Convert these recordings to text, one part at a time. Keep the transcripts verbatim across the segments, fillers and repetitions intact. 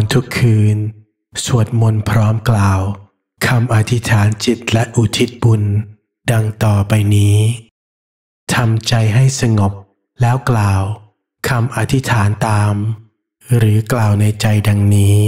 ทุกคืนสวดมนต์พร้อมกล่าวคำอธิษฐานจิตและอุทิศบุญดังต่อไปนี้ทำใจให้สงบแล้วกล่าวคำอธิษฐานตามหรือกล่าวในใจดังนี้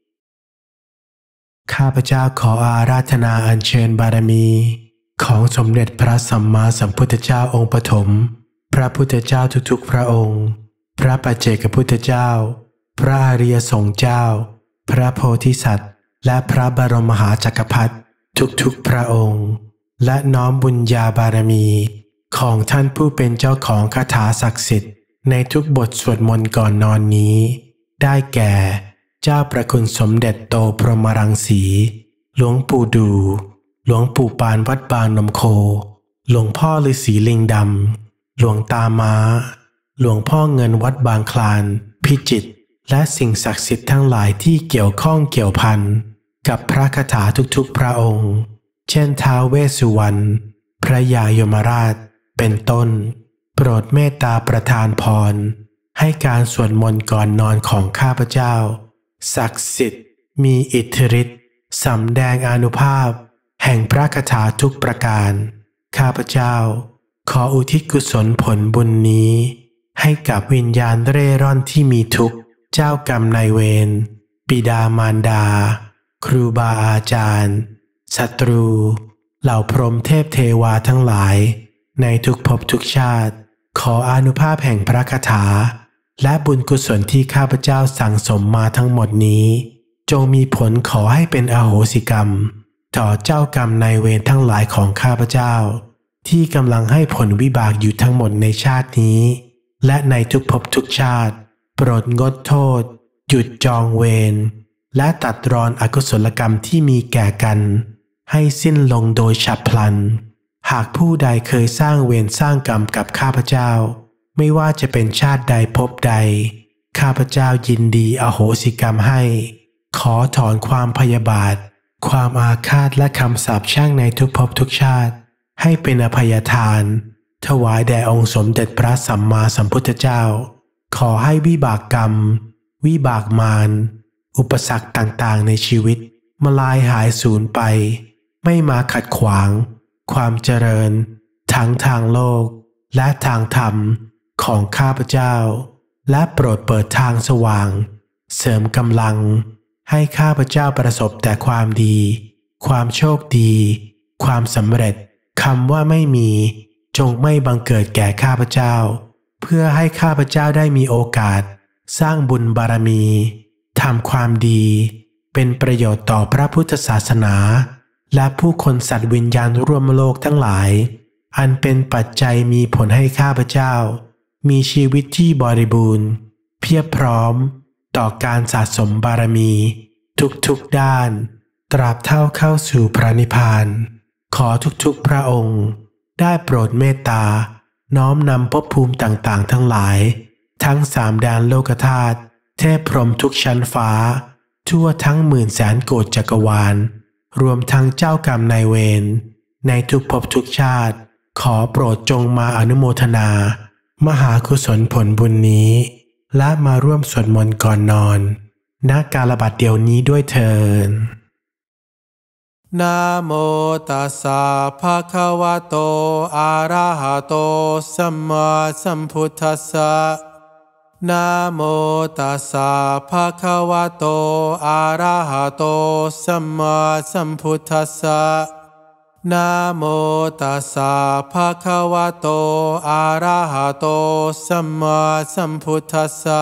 ข้าพเจ้าขออาราธนาอัญเชิญบารมีของสมเด็จพระสัมมาสัมพุทธเจ้าองค์ปฐมพระพุทธเจ้าทุกๆพระองค์พระปัจเจกพุทธเจ้าพระอริยสงฆ์เจ้าพระโพธิสัตว์และพระบรมมหาจักรพรรดิทุกๆพระองค์และน้อมบุญญาบารมีของท่านผู้เป็นเจ้าของคาถาศักดิ์สิทธิ์ในทุกบทสวดมนต์ก่อนนอนนี้ได้แก่เจ้าประคุณสมเด็จโตพรหมรังสีหลวงปู่ดูหลวงปู่ปานวัดบางนมโคหลวงพ่อฤาษีลิงดำหลวงตาม้าหลวงพ่อเงินวัดบางคลานพิจิตรและสิ่งศักดิ์สิทธิ์ทั้งหลายที่เกี่ยวข้องเกี่ยวพันกับพระคาถาทุกๆพระองค์เช่นท้าวเวสสุวรรณพระยายมราชเป็นต้นโปรดเมตตาประทานพรให้การสวดมนต์ก่อนนอนของข้าพเจ้าศักดิ์สิทธิ์มีอิทธิฤทธิ์สำแดงอานุภาพแห่งพระคาถาทุกประการข้าพเจ้าขออุทิศกุศลผลบุญนี้ให้กับวิญญาณเร่ร่อนที่มีทุกข์เจ้ากรรมนายเวรบิดามารดาครูบาอาจารย์ศัตรูเหล่าพรหมเทพเทวาทั้งหลายในทุกภพทุกชาติขออานุภาพแห่งพระคาถาและบุญกุศลที่ข้าพเจ้าสั่งสมมาทั้งหมดนี้จงมีผลขอให้เป็นอโหสิกรรมต่อเจ้ากรรมนายเวรทั้งหลายของข้าพเจ้าที่กำลังให้ผลวิบากอยู่ทั้งหมดในชาตินี้และในทุกภพทุกชาติโปรดงดโทษหยุดจองเวรและตัดรอนอกุศลกรรมที่มีแก่กันให้สิ้นลงโดยฉับพลันหากผู้ใดเคยสร้างเวรสร้างกรรมกับข้าพเจ้าไม่ว่าจะเป็นชาติใดภพใดข้าพเจ้ายินดีอโหสิกรรมให้ขอถอนความพยาบาทความอาฆาตและคำสาปแช่งในทุกภพทุกชาติให้เป็นอภัยทานถวายแด่องค์สมเด็จพระสัมมาสัมพุทธเจ้าขอให้วิบากกรรมวิบากมารอุปสรรคต่างๆในชีวิตมาลายหายสูญไปไม่มาขัดขวางความเจริญทั้งทางโลกและทางธรรมของข้าพเจ้าและโปรดเปิดทางสว่างเสริมกำลังให้ข้าพเจ้าประสบแต่ความดีความโชคดีความสำเร็จคำว่าไม่มีจงไม่บังเกิดแก่ข้าพเจ้าเพื่อให้ข้าพเจ้าได้มีโอกาสสร้างบุญบารมีทำความดีเป็นประโยชน์ต่อพระพุทธศาสนาและผู้คนสัตว์วิญญาณร่วมโลกทั้งหลายอันเป็นปัจจัยมีผลให้ข้าพเจ้ามีชีวิตที่บริบูรณ์เพียบพร้อมต่อการสะสมบารมีทุกๆด้านตราบเท่าเข้าสู่พระนิพพานขอทุกๆพระองค์ได้โปรดเมตตาน้อมนำภพภูมิต่างๆทั้งหลายทั้งสามแดนโลกธาตุเทพพรหมทุกชั้นฟ้าทั่วทั้งหมื่นแสนโกฏจักรวาลรวมทั้งเจ้ากรรมนายเวรในทุกภพทุกชาติขอโปรดจงมาอนุโมทนามหากุศลผลบุญนี้และมาร่วมสวดมนต์ก่อนนอนณกาลบัดเดียวนี้ด้วยเถิดนะโมตัสสะภะคะวะโตอะระหะโตสัมมาสัมพุทธัสสะนะโมตัสสะภะคะวะโตอะระหะโตสัมมาสัมพุทธัสสะนะโมตัสสะภะคะวะโตอะระหะโตสัมมาสัมพุทธัสสะ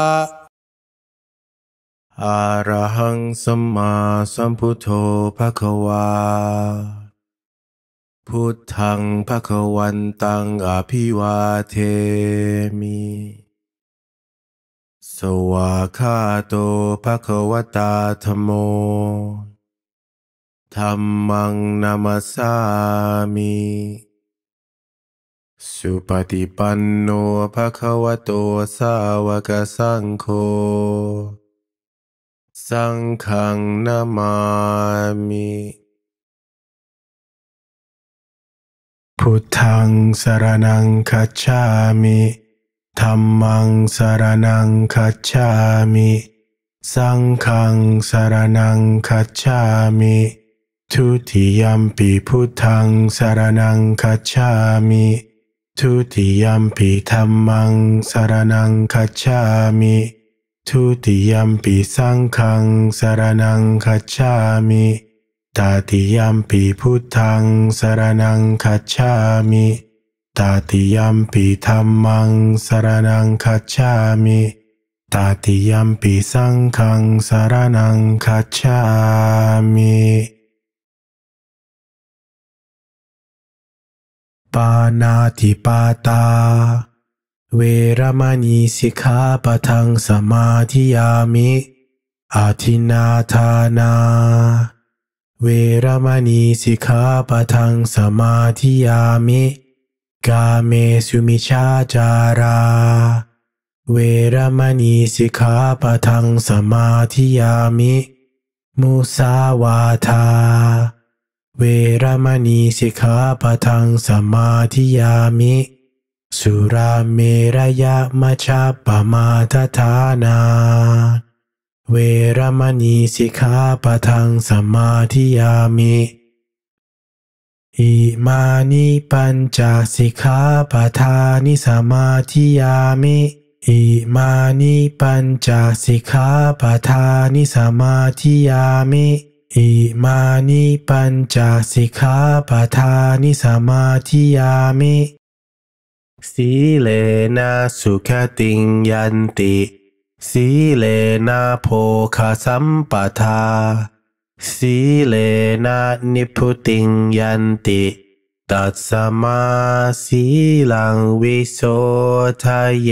อะระหังสัมมาสัมพุทโธภควาพุทธังภควันตังอภิวาเทมิสวากขาโตภควตาธัมโมธัมมังนามัสสามิสุปฏิปันโนภควโตสาวกสังโฆสังฆังนามามิพุทธังสรณังคัจฉามิธัมมังสรณังคัจฉามิสังฆังสรณังคัจฉามิทุติยัมปิพุทธังสรณังคัจฉามิทุติยัมปิธัมมังสรณังคัจฉามิทุติยัมปิสังฆังสรณังคัจฉามิตติยัมปิพุทธังสรณังคัจฉามิตติยัมปิธัมมังสรณังคัจฉามิตติยัมปิสังฆังสรณังคัจฉามิปานาติปาตาเวรมณีสิกขาปะทังสมาธิยามิอาทินนาทานาเวรมณีสิกขาปะทังสมาธิยามิกาเมสุมิชาจาราเวรมณีสิกขาปะทังสมาธิยามิมุสาวาทาเวรมณีสิกขาปะทังสมาธิยามิสุราเมรยะมัชฌัปปมาทฐานาเวรมณีสิกขาปะทังสมาธิยามิอิมานิปัญจสิกขาปทานิสมาธิยามิอิมานิปัญจสิกขาปทานิสมาธิยามิอิมานิปัญจสิกขาปทานิสมาธิยามิสีเลนะสุขติงยันติสีเลนะโภคสัมปทาสีเลนะนิพพุติงยันติตัสสมาสีลังวิโสทะเย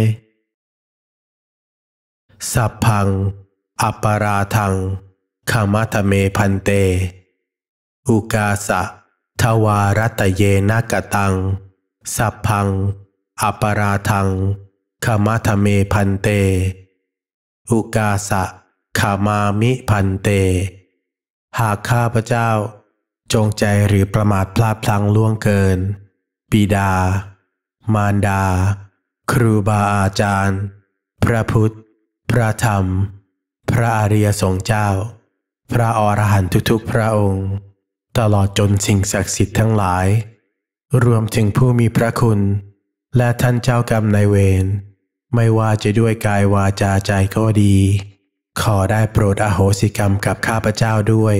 สัพพังอัปปราทังขมัทเมพันเตอุกาสะทวารัตเยนะกตังสัพพังอัปปราทังขมัทเมพันเตอุกาสะขามามิพันเตหากข้าพเจ้าจงใจหรือประมาทพลาดพลั้งล่วงเกินบิดามารดาครูบาอาจารย์พระพุทธพระธรรมพระอริยสงฆ์เจ้าพระอรหันตุทุกๆพระองค์ตลอดจนสิ่งศักดิ์สิทธิ์ทั้งหลายรวมถึงผู้มีพระคุณและท่านเจ้ากรรมนายเวรไม่ว่าจะด้วยกายวาจาใจก็ดีขอได้โปรดอโหสิกรรมกับข้าพเจ้าด้วย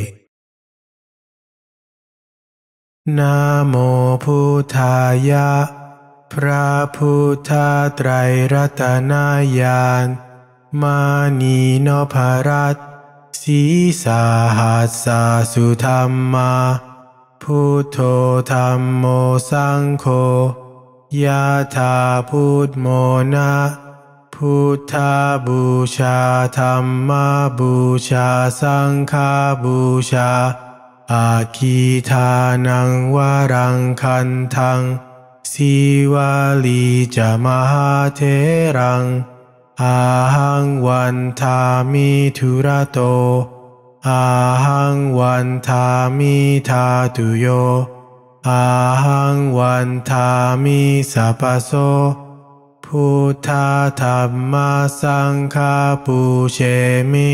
นะโมพุทธายะพระพุทธไตรรัตนญาณมานีโนภรัตสีสาหัสสาสุธรรมาพุทโธธัมโมสังโฆยะถาพุทโมนะพุทธบูชาธัมมบูชาสังฆบูชาอาคีทานังวรังคันทังสีวาลีจะมหาเถรังอาหังวันทามิธุระโตอาหังวันทามิธาตุโยอาหังวันทามิสัพพโสพุทธธัมมาสังฆาปูเชมิ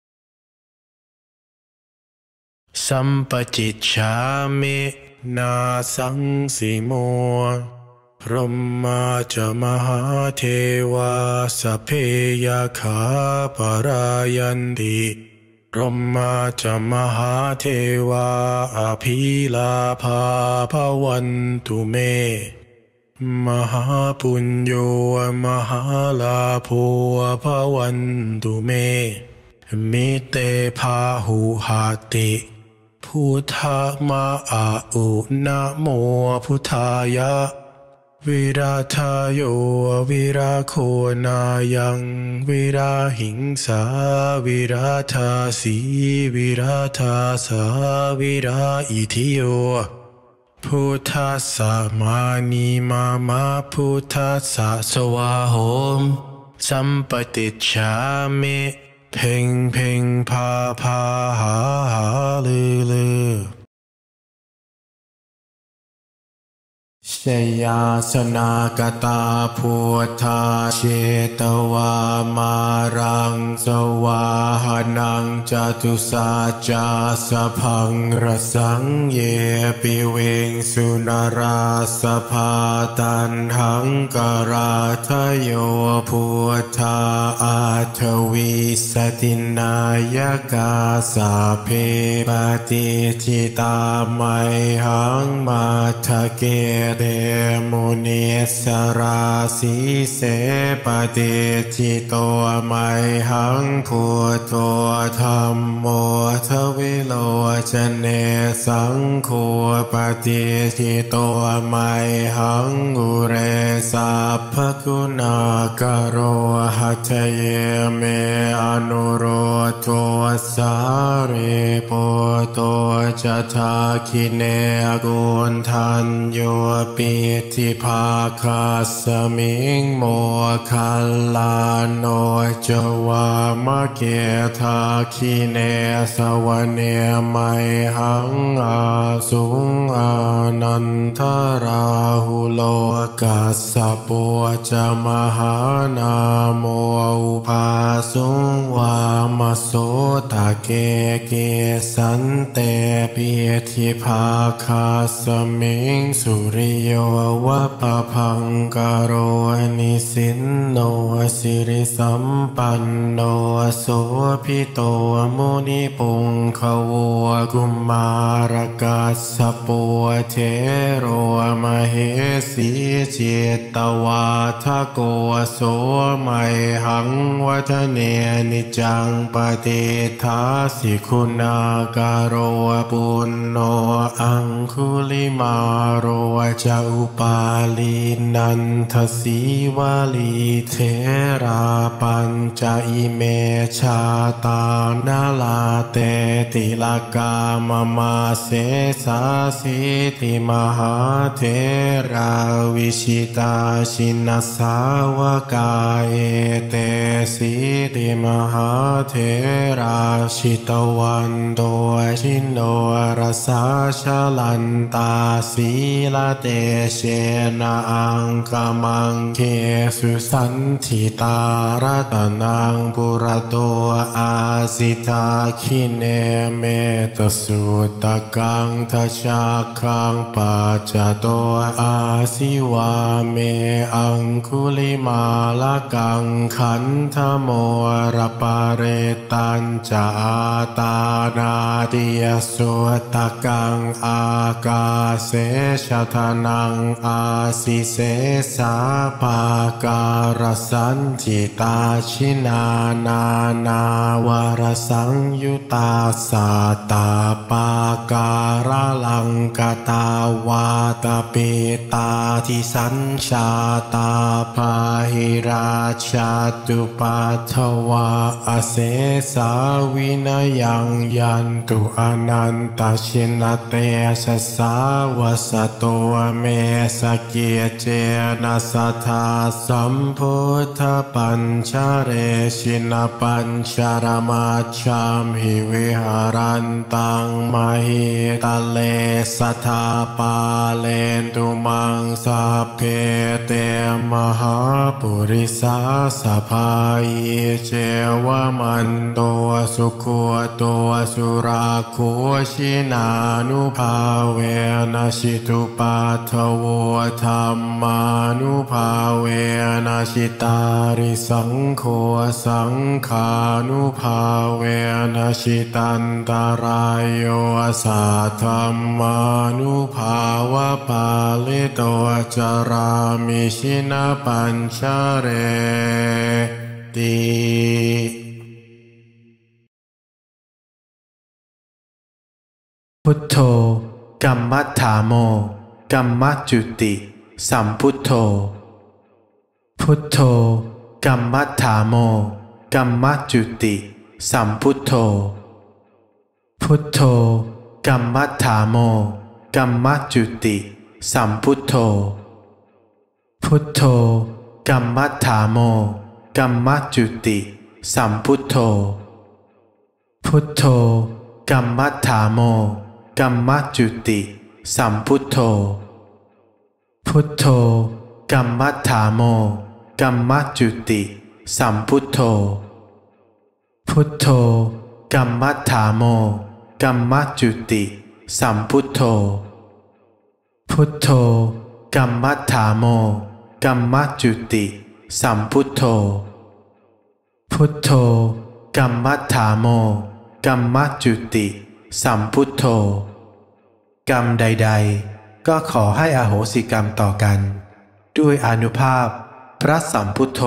สัมปจิจฉามินาสังสิโมพรหมาจมหาเทวาสัพเพยขาปรายันติพรหมาจมหาเทวาอภิลาภาภวันตุเมมหาปุญโยมหาลาโภภวันตุเมมิเตภาหุหาติพุทธมาอาอุนะโมพุทธายะวิราทายโยวิราโคนายังวิราหิงสาวิราทาสีวิราทาสาวิราอิทิโยพุทธัสสะมานีมามาพุทธัสสะสวาโหมสัมปติจฉามิเพ่งเพ่งพาพาหาหาลือลือชชยาสนากตาพุทธาเชตวามารังสวาหานังจตุสัจจาสพังรสังเยปิเวงสุนราสภาตันหังกราทโยพุทธาอาทวีสตินายกาสาเพปฏิจิตาไมหังมาทะเกเรมุนีสราสีเสปฏิจิโตไมหังพุทโธธัมโมทวิโลจเนสังโฆปฏิจิโตไมหังอุเรสัพพกุณากโรหัตเยเมอนุโรโทสาเรโปโตจัตถาคิเนกุณทันโยปิธิภาคาสมิงโมคัลลาโนจวามะเกทาคิเนสวเนไมหังอาสุงอานันทราหุโลกัสสะปุจมหานาโมอุปาสุงวามโสตะเกเกสันเตปิธิภาคาสมิงสุริโยวะปะพังกโรนิสินโนสิริสัมปันโนโสภิโตมุนิปุงขโวกุมารกัสสะปุเทโรมเหสีจิตตวาทโกโสไมหังวัฒเนนิจังปฏิทาสิคุณากโรปุณโนอังคุลิมาโรจะอุปาลีนันทสีวาลีเทราปัญจอิเมชาตานาลาเตติลกามมาเสสาสิติมหาเทราวิชิตาชินสาวกาเอเตสิติมหาเทราชิตวันโดชินโนรสาชลันตาสีลาเตเชนะอังคมังเคสุสันทิตารัตนังปุระโตอาสิตาคิเนเมตสุตกังทัชชาคังปัจจโตอาสิวาเมอังคุลิมาลกังขันธโมรปาเรตัญจาตานาติยสุตกังอากาเสชทนังอาสิเสสาปาการสันจิตาชินานา นาวรสังยุตาสาตาปาการลังกตาวาตาเปตาทิสัญชาตาพาหิราชาตุปัทวาอเสสาวินยังยันตุอนันตชินเตสสาวสโตเมสเกียเจนะสัทธาสัมพุทธปัญชเรชินปัญชรมาชัมหิวิหารันตังมหิตะเลสัทธาปาเลนตุมังสัพเพเตมหาปุริสาสภายเจวมันโตสุขโตสุราโคชินานุภาเวนะชิตุปัทโวธรรมานุภาเวนะชิตาริสังโฆสังขานุภาเวนะชิตันตรายโยสัทธัมมานุภาวะปาลิโตจารามิชินะปัญชเรติพุทโธกัมมัฏฐาโมกัมมัจจุติสัมพุทโธพุทโธกัมมัฏฐาโมกัมมัจจุติสัมพุทโธพุทโธกัมมัฏฐาโมกัมมัจจุติสัมพุทโธพุทโธกัมมัฏฐาโมกัมมัจจุติสัมพุทโธพุทโธกัมมัฏฐาโมกัมมัจจุติสัมพุทโธพุพุทโธกัมมัฏฐาโมกัมมัจจุติสัมพุทโธพุทโธกัมมัฏฐาโมกัมมัจจุติสัมพุทโธพุทโธกัมมัฏฐาโมกัมมัจจุติสัมพุทโธพุทโธกัมมัฏฐาโมกัมมัจจุติสัมพุทโธกรรมใดๆก็ขอให้อโหสิกรรมต่อกันด้วยอานุภาพพระสัมพุทโธ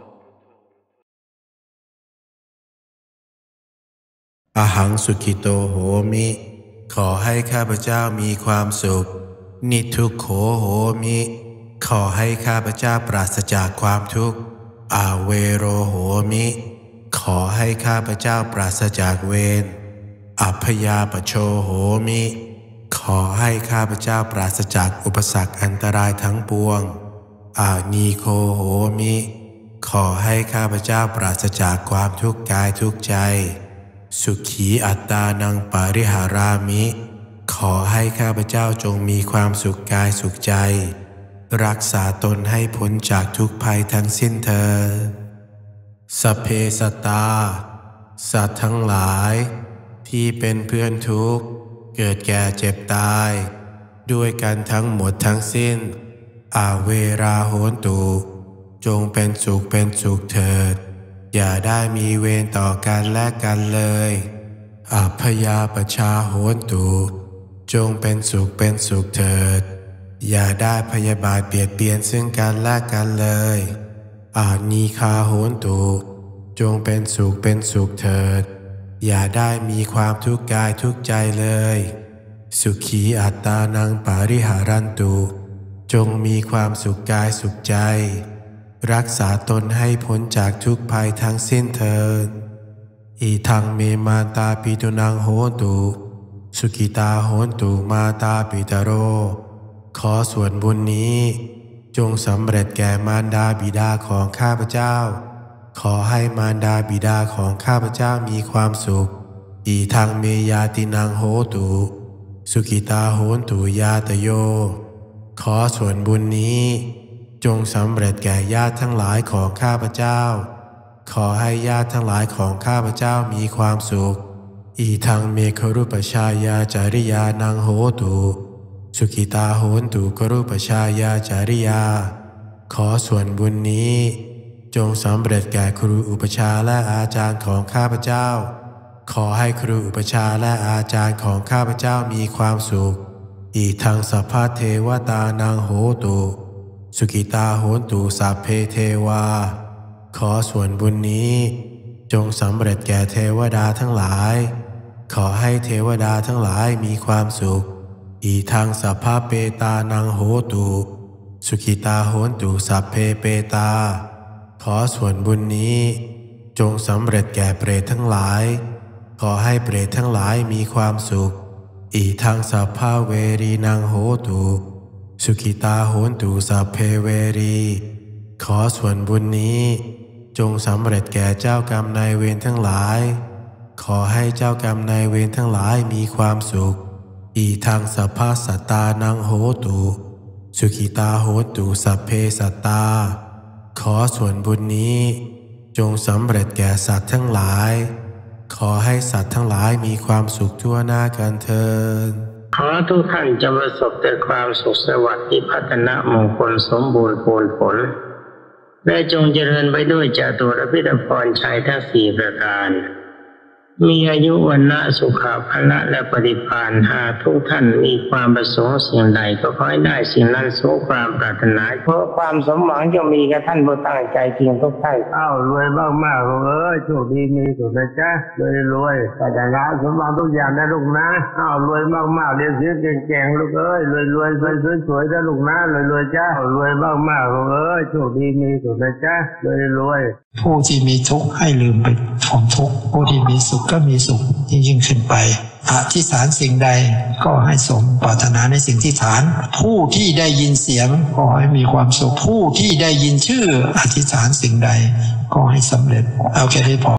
อหังสุขิโตโหมิขอให้ข้าพเจ้ามีความสุขนิทุกโขโหมิขอให้ข้าพเจ้าปราศจากความทุกข์อาเวโรโหมิขอให้ข้าพเจ้าปราศจากเวรอัพยาปโชโหมิขอให้ข้าพเจ้าปราศจากอุปสรรคอันตรายทั้งปวงอานีโคโหมิขอให้ข้าพเจ้าปราศจากความทุกข์กายทุกข์ใจสุขีอัตตานังปาริหารามิขอให้ข้าพเจ้าจงมีความสุขกายสุขใจรักษาตนให้พ้นจากทุกภัยทั้งสิ้นเถิดสัพเพสัตตาสัตว์ทั้งหลายที่เป็นเพื่อนทุกข์เกิดแก่เจ็บตายด้วยกันทั้งหมดทั้งสิ้นอาเวราโหนตุจงเป็นสุขเป็นสุขเถิดอย่าได้มีเวรต่อกันและกันเลยอัพยาปชาโหนตุจงเป็นสุขเป็นสุขเถิดอย่าได้พยาบาทเบียดเบียนซึ่งกันและกันเลยอานีคาโหนตุจงเป็นสุขเป็นสุขเถิดอย่าได้มีความทุกข์กายทุกข์ใจเลยสุขีอัตตานังปาริหารันตุจงมีความสุขกายสุขใจรักษาตนให้พ้นจากทุกภัยทั้งสิ้นเถิดอีทังเมมาตาปิตุนังโหตุสุขิตาโหนตุมาตาปิตโรขอส่วนบุญนี้จงสำเร็จแก่มารดาบิดาของข้าพเจ้าขอให้มารดาบิดาของข้าพเจ้ามีความสุขอีทังเมยาตินังโหตุสุขิตาโหนตุยาตโยขอส่วนบุญนี้จงสำเร็จแก่ญาติทั้งหลายของข้าพเจ้าขอให้ญาติทั้งหลายของข้าพเจ้ามีความสุขอีทังเมฆรุปชายาจาริยานังโหตุสุขิตาโหนตุกรุปชายาจาริยาขอส่วนบุญนี้จงสำเร็จแก่ครูอุปชาและอาจารย์ของข้าพเจ้าขอให้ครูอุปชาและอาจารย์ของข้าพเจ้ามีความสุขอีทังสัพพะเทวตานังโหตุสุขิตาโหนตุสัพเพเทวาขอส่วนบุญนี้จงสำเร็จแก่เทวดาทั้งหลายขอให้เทวดาทั้งหลายมีความสุขอีทังสัพพะเปตานังโหตุสุขิตาโหนตุสัพเพเปตาขอส่วนบุญนี้จงสำเร็จแก่เปรตทั้งหลายขอให้เปรตทั้งหลายมีความสุขอีทังสัพพะเวรีนังโหตุสุขิตาโหนตุสัพเพเวรีขอส่วนบุญนี้จงสำเร็จแก่เจ้ากรรมนายเวรทั้งหลายขอให้เจ้ากรรมนายเวรทั้งหลายมีความสุขอีทังสัพพะสัตตานังโหตุสุขิตาโหนตุสัพเพสัตตาขอส่วนบุญนี้จงสำเร็จแก่สัตว์ทั้งหลายขอให้สัตว์ทั้งหลายมีความสุขทั่วหน้ากันเถิดขอทุกท่านจงประสบแต่ความสุขสวัสดิ์พัฒนามงคลสมบูรณ์ผลผลและจงเจริญไปด้วยจตุรพิธพรชัยทั้งสี่ประการมีอายุวันนะสุขภาละและปฏิภาณหากทุกท่านมีความประสงค์สิ่งใดก็ขอให้ได้สิ่งนั้นสมความปรารถนาเพราะความสมหวังจะมีกับท่านผู้ตั้งใจจริงทุกท่านอ้าวรวยมากมากเอ้ยโชคดีมีสุขนะจ๊ะรวยรวยแต่แต่ละสมหวังทุกอย่างนะลูกนะอ้าวรวยมากมากเรียนเสียเก่งๆลูกเอ้ยรวยรวยสวยสวยนะลูกนะรวยรวยจ้ารวยมากมากเอ้ยโชคดีมีสุขนะจ๊ะรวยรวยผู้ที่มีทุกข์ให้ลืมไปความทุกข์ผู้ที่มีสุขก็มีสุขยิ่งยิ่งขึ้นไปอธิษฐานสิ่งใดก็ให้สมปรารถนาในสิ่งที่ฐานผู้ที่ได้ยินเสียงก็ให้มีความสุขผู้ที่ได้ยินชื่ออธิษฐานสิ่งใดก็ให้สำเร็จเอาแค่นี้พอ